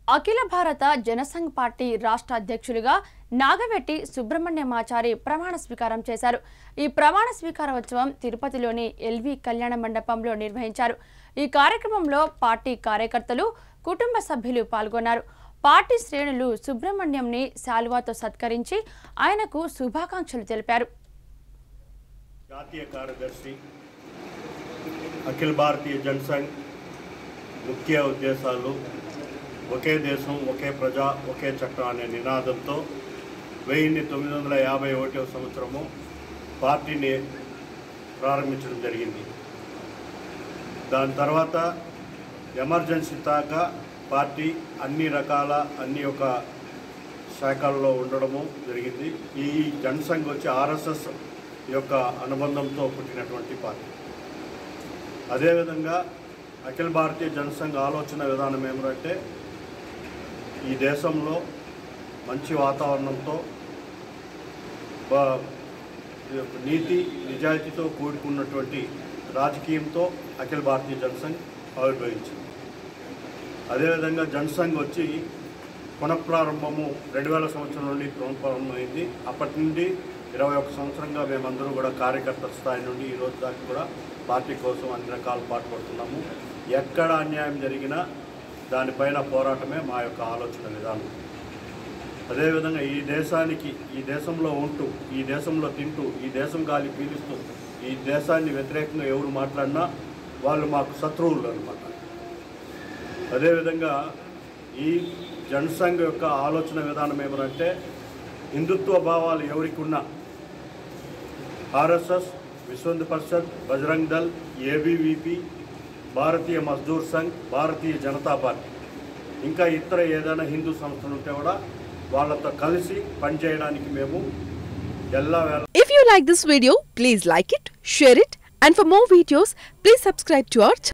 అఖిల భారత జనసంఘ్ పార్టీ రాష్ట్ర అధ్యక్షులుగా నాగవెట్టి సుబ్రహ్మణ్యమాచారి ప్రమాణ స్వీకారం చేశారు. ఈ ప్రమాణ స్వీకారోత్సవం తిరుపతిలోని ఎల్వి కళ్యాణ మండపంలో నిర్వహించారు. ఈ కార్యక్రమంలో పార్టీ కార్యకర్తలు, కుటుంబ సభ్యులు పాల్గొన్నారు. పార్టీ శ్రేణులు సుబ్రహ్మణ్యంని శాలువాతో సత్కరించి ఆయనకు శుభాకాంక్షలు తెలిపారు. జాతీయ కార్యదర్శి అఖిల భారతీయ జనసంఘ్ ముఖ్య ఉద్దేశాలు ఒకే దేశం, ఒకే ప్రజ, ఒకే చట్టం అనే నినాదంతో 1951వ సంవత్సరము పార్టీని ప్రారంభించడం జరిగింది. దాని తర్వాత ఎమర్జెన్సీ దాకా పార్టీ అన్ని ఒక శాఖల్లో ఉండడము జరిగింది. ఈ జనసంఘ్ వచ్చి ఆర్ఎస్ఎస్ యొక్క అనుబంధంతో పుట్టినటువంటి పార్టీ. అదేవిధంగా అఖిల భారతీయ జనసంఘ్ ఆలోచన విధానం ఏమిటంటే ఈ దేశంలో మంచి వాతావరణంతో నీతి నిజాయితీతో కూడుకున్నటువంటి రాజకీయంతో అఖిల భారతీయ జనసంఘ్ ఆవిర్భవించింది. అదేవిధంగా జనసంఘ్ వచ్చి పునఃప్రారంభము 2000 సంవత్సరం నుండి పునఃప్రారంభమైంది. అప్పటి నుండి 21 సంవత్సరంగా మేమందరూ కూడా కార్యకర్తల స్థాయి నుండి ఈ రోజు దాకా కూడా పార్టీ కోసం అన్ని రకాల పాటుపడుతున్నాము. ఎక్కడ అన్యాయం జరిగినా దానిపైన పోరాటమే మా యొక్క ఆలోచన విధానం. అదేవిధంగా ఈ దేశంలో ఉంటూ, ఈ దేశంలో తింటూ, ఈ దేశం గాలి పీలుస్తూ, ఈ దేశాన్ని వ్యతిరేకంగా ఎవరు మాట్లాడినా వాళ్ళు మాకు శత్రువులు అన్నమాట. అదేవిధంగా ఈ జనసంఘ్ యొక్క ఆలోచన విధానం ఏమంటే హిందుత్వ భావాలు ఎవరికి ఉన్నా RSS, Vishwa Hindu Parishad, Bajrang Dal, ABVP, Bharatiya Mazdoor Sangh, Bharatiya Janata party, ఇంకా ఇతర ఏదైనా హిందూ సంస్థలు ఉంటే కూడా వాళ్ళతో కలిసి పనిచేయడానికి మేము ఎల్లవేళ. If you like this video, please like it, share it, and for more videos, please subscribe to our channel.